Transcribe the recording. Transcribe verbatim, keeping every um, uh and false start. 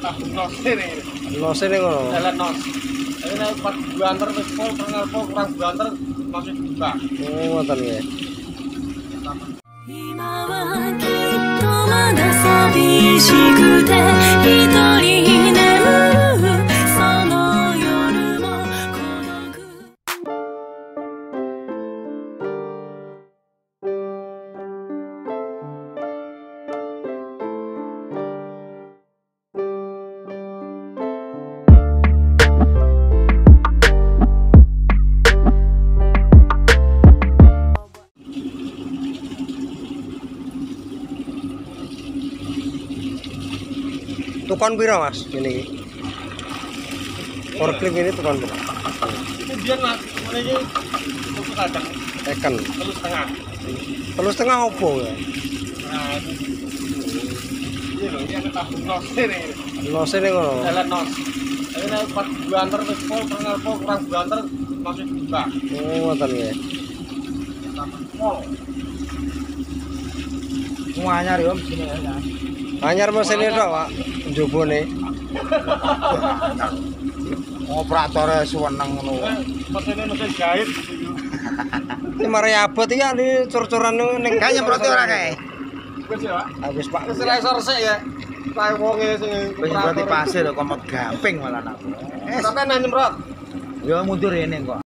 Nose ning ngono. Jalan nos. Ini nek pas banter wis full pernah full kurang banter masih buka. Oh, ngoten nggih. 今はきっとまだ寂しくて一人眠るその夜も孤独 Tukon piro Mas ini? Forklift ini tukon piro? Kemudian mas, ini untuk kadang Tekan. telus setengah. Telu setengah opo ya? Nah, ini loh, ini ada tabung nos ini. Nose ning ngono. Jalan nos. Ini nek pas banter wis full pernah full kurang banter masih buka. Oh, ngoten nggih. Full. Anyar yo mesine ya. Anyar mesine tok, Pak. Njobone. Operatore suweneng ngono. Mesinnya mesin jahit. Ini mari abot iki ali cor-coran ning Kae nyemproti ora kae. Wis ya, Pak. Habis Pak. Wis resor sik ya. Kae wonge sing Wis nyemproti pasir kok komot gamping malah aku. Sampai nang nyemprot. Yo mundur rene kok.